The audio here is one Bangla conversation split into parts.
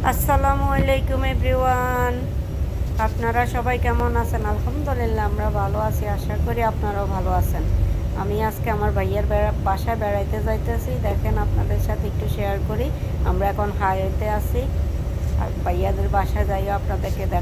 আসসালামু আলাইকুম এভরিওয়ান। আপনারা সবাই কেমন আছেন? আলহামদুলিল্লাহ আমরা ভালো আছি, আশা করি আপনারাও ভালো আছেন। আমি আজকে আমার ভাইয়ের বাসায় বেড়াইতে যাইতেছি। দেখেন আপনাদের সাথে একটু শেয়ার করি। আমরা এখন হাইওয়েতে আছি আর ভাইয়াদের বাসায় যাইও আপনাদেরকে দেখ।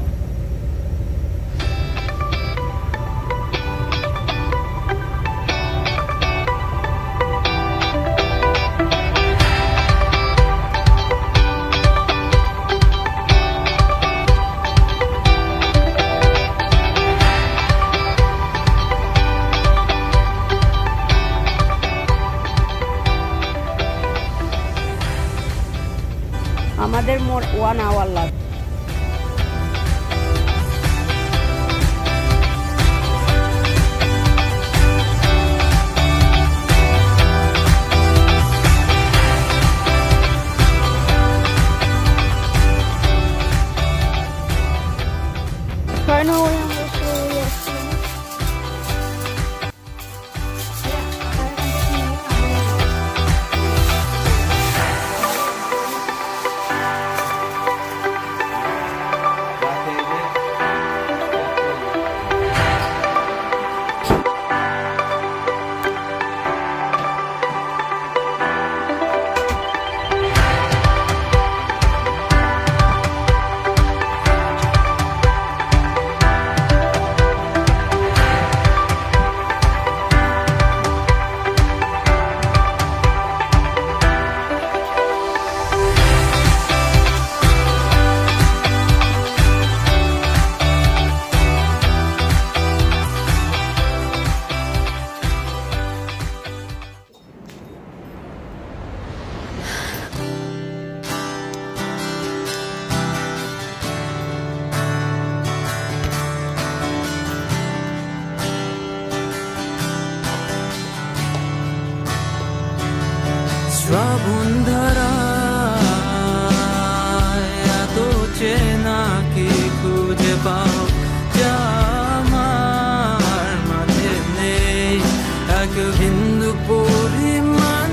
আমাদের মোট 1 আওয়ার লাগবে। শ্রাবণ ধারায় এত চেনা কি খুঁজে পাও যা আমার মাঝে নেই এক বিন্দু পরিমাণ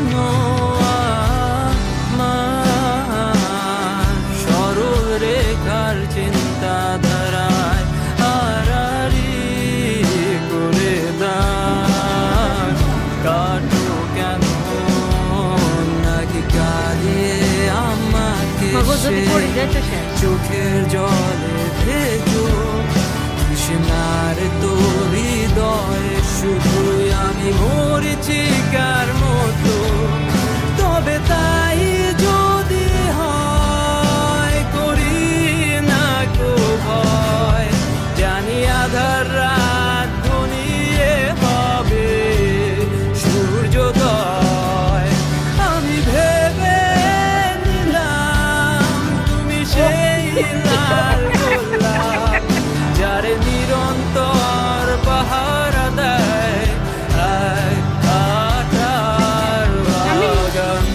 সরল রেখার চিন্তাধারায় আড়াআড়ি করে দাগ কাটো কেন আমাকে চোখের জলে ভেজো কৃষ্ণার তো হৃদয়ে শুধুই আমি মরিচিকার মতো তবে তাই যদি হয় করি না কো ভয় জানি আধার রাত ঘনিয়ে হবে সূর্যোদয় আমি ভেবে লাল গোলাপ যারে নিরন্তর পাহারা দেয় আঠার বাগান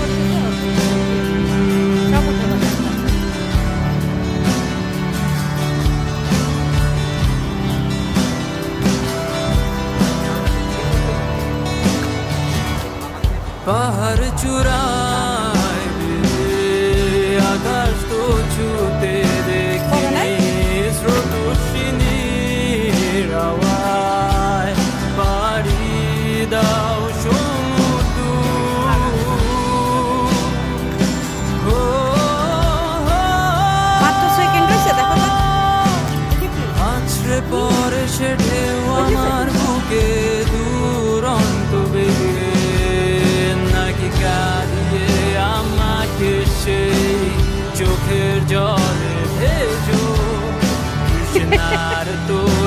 পাহাড় চূড়ায় আকাশ তো ছুতে দেখিনি স্রোতস্বিনীর আওয়াজ পাড়ি দাও সমুদ্র আছড়ে পড়ে সে ঢেউ আমার বুকে দুরন্ত বেগে নাকি কাঁদিয়ে আমাকে সেই চোখের জলে ভেজো কৃষ্ণার তো